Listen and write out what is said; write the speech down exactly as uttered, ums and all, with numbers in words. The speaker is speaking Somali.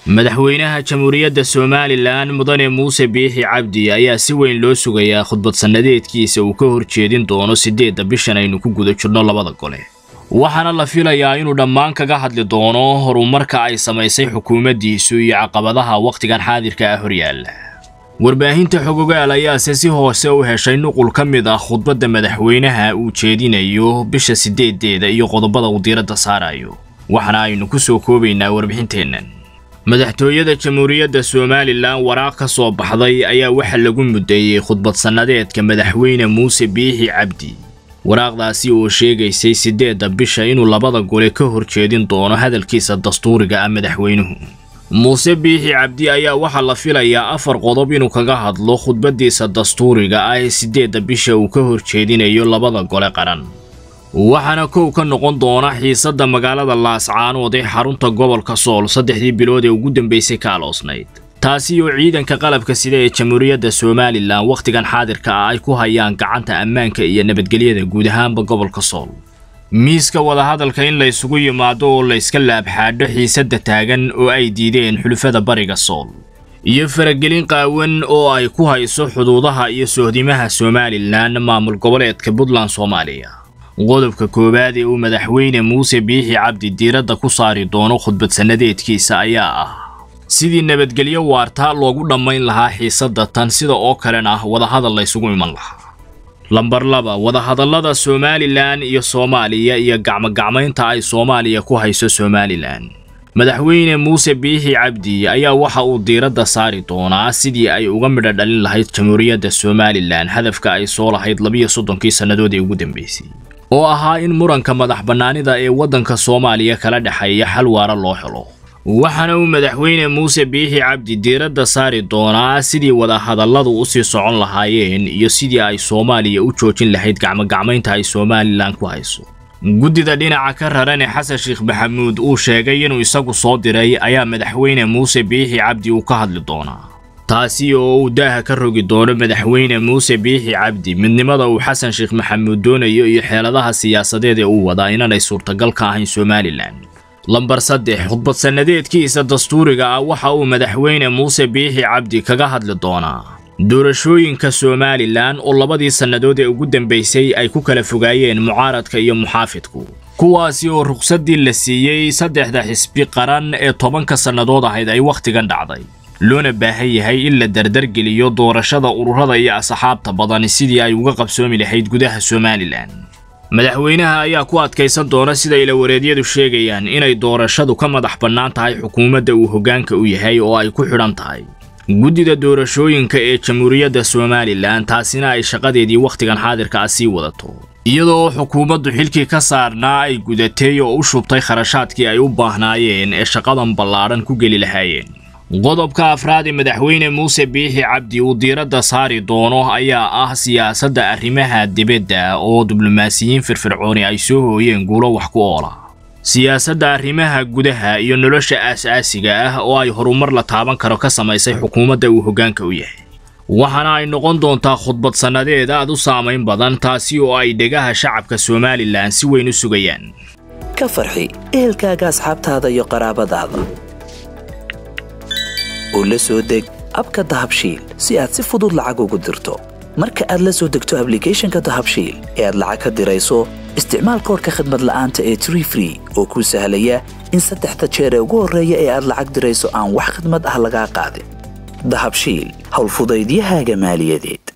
madaxweynaha jamhuuriyadda Soomaaliland mudane Muuse Biixi Cabdi ayaa si weyn loo sugayaa khudbad sanadeedkiisa uu ka horjeedin doono sideedda bishan aynu ku guda jirno labada gole waxaana la filayaa inuu dhammaan kaga hadli doono horumarka ay samaysay xukuumaddiisu iyo caqabadaha waqtigan xaadirka ah horyaala warbaahinta xogogaal ayaa si hoose u heshay nuqul ka mid ah khudbadda madaxweynaha uu jeedinayo bisha sideedeeda iyo qodobada uu diiradda saarayo waxaana aynu ku soo koobaynaa warbixinteennan madaxtooyada jamhuuriyadda Soomaaliland waraaq ka soo baxday ayaa waxa lagu mudeeyay khudbad sanadeedka madaxweyne Muuse Biixi Cabdi waraaqdaasi oo sheegaysay sideedda bisha inuu labada gole ka horjeedin doono hadalkiisa dastuuriga ah madaxweynuhu Muuse Biixi Cabdi ayaa waxa la filayaa afar qodob inuu kaga hadlo khudbadiisa dastuuriga ah ee sideedda bisha uu ka horjeedinayo labada gole qaran waxaana koow ka noqon doona xiisadda magaalada Laascaanood ee xarunta gobolka Sool saddexdii bilood ee ugu dambeysay ka aloosnayd taasi oo ciidanka qalabka sida ee jamhuuriyadda Soomaaliland waqtigan xaadirka ah ay ku hayaan gacanta ammaanka iyo nabadgelyada guud ahaanba gobolka Sool miiska wada hadalka in la isugu yimaado oo la iska laabxaadho xiisadda taagan oo ay diideen xulufada bariga Sool iyo faragelin qaawan oo ay ku hayso xuduudaha iyo sohdimaha Soomaaliland maamul goboleedka Puntland Soomaaliya qodobka koowaad ee uu madaxweyne Muuse Biixi Cabdi diiradda ku saari doono khudbad sanadeedkiisa ayaa ah sidii nabadgelyo waarta loogu dhamayn lahaa xiisadda tan sida oo kalena ah wada hadal la isugu iman lahaa lambar laba wada hadallada Soomaaliland iyo Soomaaliya iyo gacmo gacmaynta ay Soomaaliya ku hayso Soomaaliland madaxweyne Muuse Biixi Cabdi ayaa waxa uu diiradda saari doonaa sidii ay uga midho dhalin lahayd jamhuuriyadda Soomaaliland hadafka ay soo lahayd laba iyo soddon sanadood ee ugu dambeysay oo ahaa in muranka madax banaanida ee wadanka Soomaaliya kala dhaxeeya xal waara loo helo waxaana uu madaxweyne Muuse Biixi Cabdi diiradda saari doonaa sidii wada hadalladu u sii socon lahaayeen iyo sidii ay Soomaaliya u joojin lahayd gacmo gacmaynta ay Soomaaliland ku hayso guddida dhinaca ka raran ee Xasan Sheekh Maxamuud uu sheegay inuu isagu soo diray ayaa madaxweyne Muuse Biixi Cabdi uu ka hadli doonaa taasi oo uu daaha ka rogi doono madaxweyne Muuse Biixi Cabdi midnimada uu Xasan Sheekh Maxamuud doonayo iyo xeeladaha siyaasadeed ee uu wada inay suurtagal ka ahayn Soomaaliland lambar saddex khudbad sanadeedkiisa dastuuriga ah waxa uu madaxweyne Muuse Biixi Cabdi kaga hadli doonaa doorashooyinka Soomaaliland oo labadii sanadood ee ugu dambeysay ay ku kala fogaayeen mucaaradka iyo muxaafidku kuwaasi oo ruqsadii la siiyay saddexda xisbi qaran ee tobanka sanadood ahayd ay waqtigan dhacday loona baahan yahay in la dardar geliyo doorashada ururada iyo asxaabta badan sidii ay uga qabsoomi lahayd gudaha Soomaaliland madaxweynaha ayaa ku adkaysan doona sida ila wareedyadu sheegayaan inay doorashadu ka madax bannaan tahay xukuumadda uu hoggaanka u yahay oo ay ku xidhan tahay guddida doorashooyinka ee jamhuuriyadda Soomaaliland taasina ay shaqadeedii waqtigan xaadirka ah sii wadato iyadoo xukuumaddu xilkii ka saarnaa ay gudatay oo u shubtay kharashaadkii ay u baahnaayeen ee shaqadan ballaaran ku geli lahaayeen qodobka afraad ee madaxweyne Muuse Biixi Cabdi uu diiradda saari doono ayaa ah siyaasadda arrimaha dibadda oo diblomaasiyiin firfircooni ay soo hooyeen guulo wax ku oola siyaasadda arrimaha gudaha iyo nolosha aasaasiga ah oo ay horumar la taaban karo ka samaysay xukuumadda uu hoggaanka u yahay waxaana ay noqon doontaa khudbad sanadeed aad u saameyn badan taasi oo ay dhegaha shacabka Soomaaliland si weyn u sugayaan ka farxi ehelkaaga asxaabtaada iyo qaraabadaada oo la soo deg abka Dahabshiil si aad si fudud lacag ugu dirto marka aad la soo degto application-ka Dahabshiil ee aad lacag ka dirayso isticmaal koodka khidmad la'aanta ee Tree Free oo ku sahlaya in saddexda jeer ee ugu horreeya ee aad lacag dirayso aan wax khidmad ah laga qaadin Dahabshiil hawl fudaydiyahaaga maaliyadeed